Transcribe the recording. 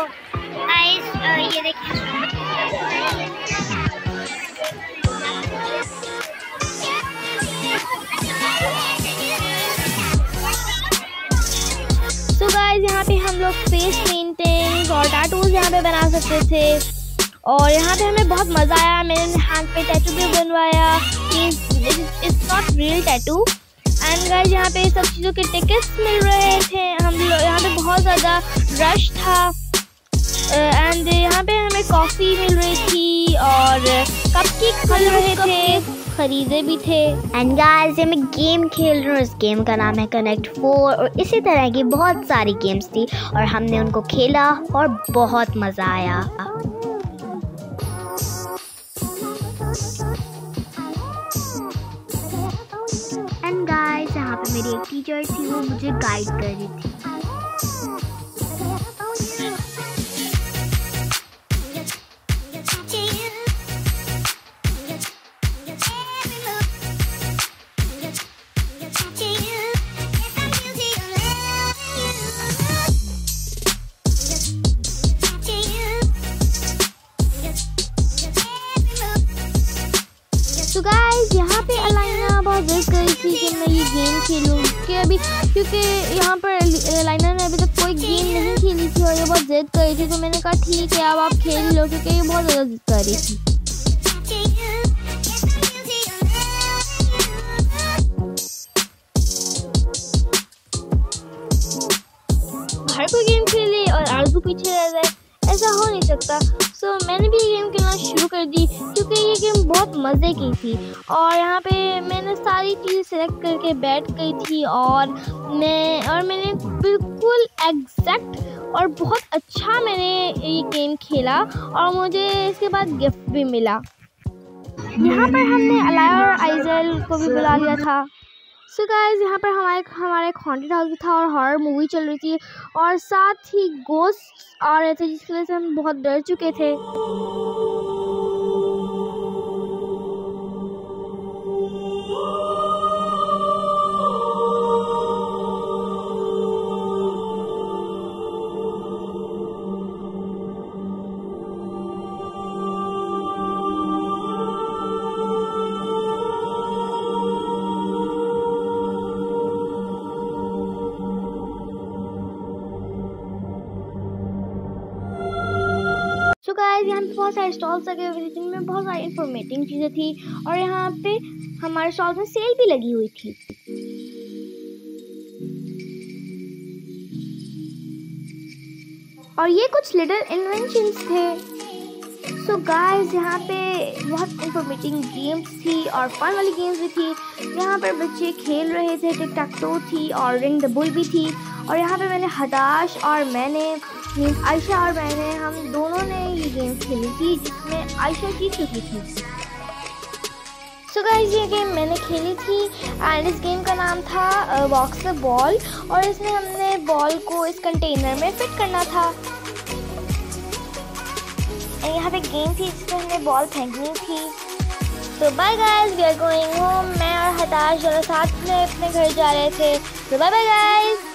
Guys ये देखिए guys यहाँ पे हम लोग फेस पेंटिंग्स और टैटूज यहाँ पे बना सकते थे और यहाँ पे हमें बहुत मज़ा आया। मैंने हैंड पे टैटू भी बनवाया। It's not real tattoo. And guys यहाँ पे सब चीज़ों के टिकट्स मिल रहे थे। हम लोग यहाँ पे बहुत ज़्यादा रश था। एंड यहाँ पे हमें कॉफ़ी मिल रही थी और कपकेक मिल रहे थे, खरीदे भी थे। एंड गाइस मैं गेम खेल रही हूँ। इस गेम का नाम है कनेक्ट 4 और इसी तरह की बहुत सारी गेम्स थी और हमने उनको खेला और बहुत मज़ा आया। एंड गाइस यहाँ पे मेरी एक टीचर थी, वो मुझे गाइड कर रही थी। तो गाइस यहाँ पे अलाइना बहुत जिद कर रही थी कि मैं ये गेम खेलूँ क्योंकि यहाँ पर अलाइना ने अभी तक कोई गेम नहीं खेली थी और ये बहुत जिद कर रही थी। तो मैंने कहा ठीक है अब आप खेल लो, क्योंकि ये बहुत ज़्यादा जिद कर रही थी। हर कोई गेम खेले और आरज़ू पीछे रह जाए, ऐसा हो नहीं सकता। सो मैंने भी ये गेम खेलना शुरू कर दी क्योंकि ये गेम बहुत मज़े की थी। और यहाँ पे मैंने सारी चीज़ें सेलेक्ट करके बैठ गई थी और मैंने बिल्कुल एग्जैक्ट और बहुत अच्छा मैंने ये गेम खेला और मुझे इसके बाद गिफ्ट भी मिला। यहाँ पर हमने अलाया और आइजल को भी बुला लिया था। सो गाइस यहाँ पर हमारा एक हॉन्टेड हाउस भी था और हॉरर मूवी चल रही थी और साथ ही गोस्ट आ रहे थे, जिसकी वजह से हम बहुत डर चुके थे। तो गाइस यहाँ पे बहुत सारे स्टॉल्स लगे हुए थे जिनमें बहुत सारी इंफॉर्मेटिव चीज़ें थी और यहाँ पे हमारे स्टॉल्स में सेल भी लगी हुई थी। और ये कुछ लिटिल इन्वेंशंस थे। सो गाइस यहाँ पे बहुत इंफॉर्मेटिव गेम्स थी और फन वाली गेम्स भी थी। यहाँ पर बच्चे खेल रहे थे, टिक टैक टो थी और रिंग द बुल भी थी। और यहाँ पे मैंने हदाश और आयशा और मैंने हम दोनों ने ये गेम खेली थी जिसमें आयशा जीत चुकी थी। सो गाइस ये गेम मैंने खेली थी एंड इस गेम का नाम था बॉक्स द बॉल और इसमें हमने बॉल को इस कंटेनर में फिट करना था। यहाँ पे गेम थी जिसमें हमने बॉल फेंकनी थी। तो bye guys, we are going home. मैं और हदाश दोनों साथ में अपने घर जा रहे थे। तो बाय बाय गाइस।